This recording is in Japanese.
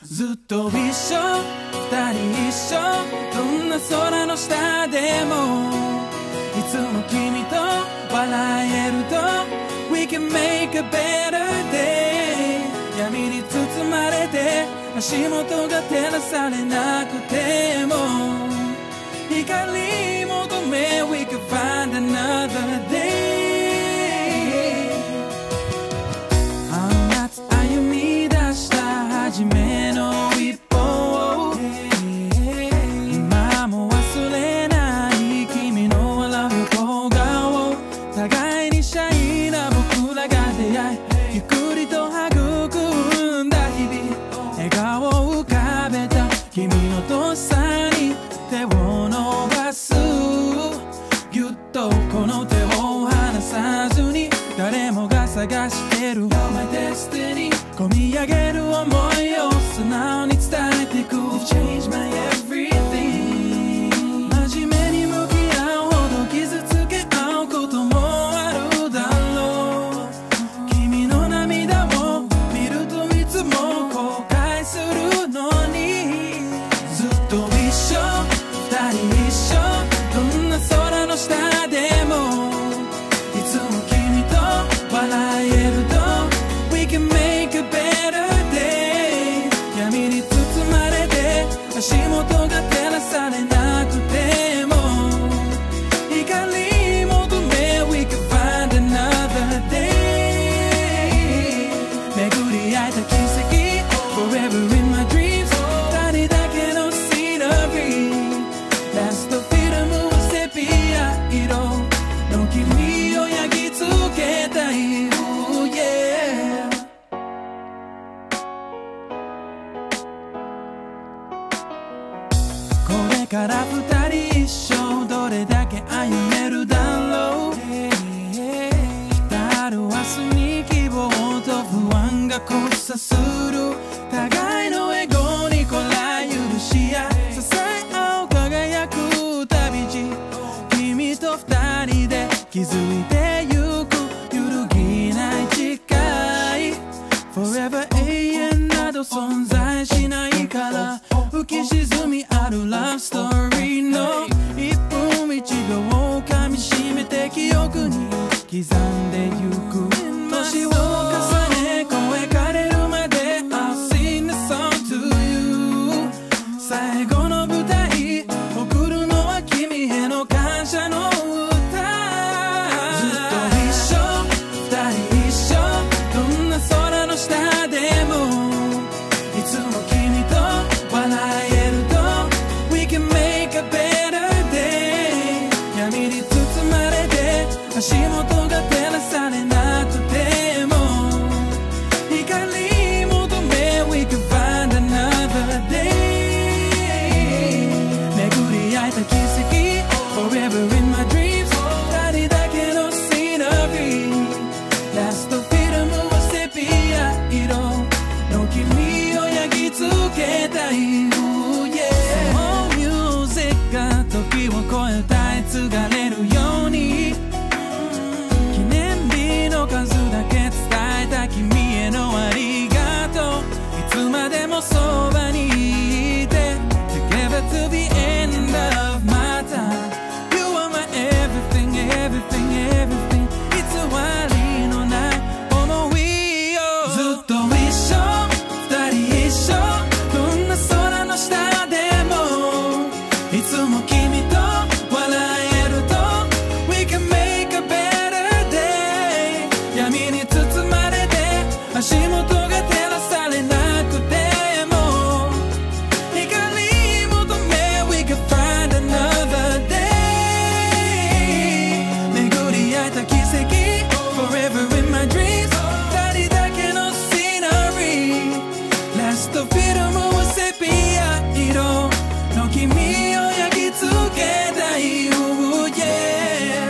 ずっと一緒、二人一緒、どんな空の下でもいつも君と笑えると We can make a better day。 闇に包まれて足元が照らされなくても光求め We can find another day。 夏歩み出した初めの一歩を今も忘れない君の笑う横顔、互いにシャイな僕らが出会いゆっくりと育んだ日々、笑顔を浮かべた君のとっさに手を伸ばす、ぎゅっとこの手を離さずに誰もが探してる You're my destiny。 込み上げる想いを素直に伝えてく You've changed my everything。 真面目に向き合うほど傷つけ合うこともあるだろう。君の涙を見るといつも後悔するのに、ずっと一緒、二人一緒、どんな空の下でもいつも君と笑えると We can make a better day。 闇に包まれて足元が照らされなくても光求め We can find another day。 巡り会えた奇跡 Forever in my dreams。 二人だけのシナリー、ラストフィルムはセピア色の君を焼き付けたい、oh yeah。 これから二人一緒どれだけ歩めるだろう。来る明日に希望と不安が交差する、互いのエゴにこらえ許し合い支え合う輝く旅路、君と二人で気づいてゆく揺るぎない誓い Forever 永遠など存在しないから浮き沈みあるラブストーリーの一分一秒を噛みしめて記憶に刻んでゆく、年を重ね声枯れるまで I'll sing the song to you。 最後の舞台送るのは君への感謝の歌。ずっと一緒、二人一緒、どんな空の下でもいつも君と笑えると We can make a better day。 闇に包まれて足元が照らされなくても光求め We can find another day。 巡り会えた奇跡 Forever in my dreams。 二人だけのシナリー、ラストフィルムはセピア色の君を焼き付けたい、oh yeah。 そうミュージックが時を超え歌い継がれるように記念日の数だけ伝えた君へのありがとう、いつまでもそばにいて Together to the end of my time。 You are my everything, everything, everything。 偽りのない想いをずっと一緒、二人一緒、どんな空の下でもいつも君と笑えると We can make a better day。 闇に包まれて足元が照らされなくても光求め We can find another day。 巡り会えた奇跡 Forever in my dreams。 二人だけのシナリー、ラストフィルムはセピア色の君を焼き付けたい、oh yeah。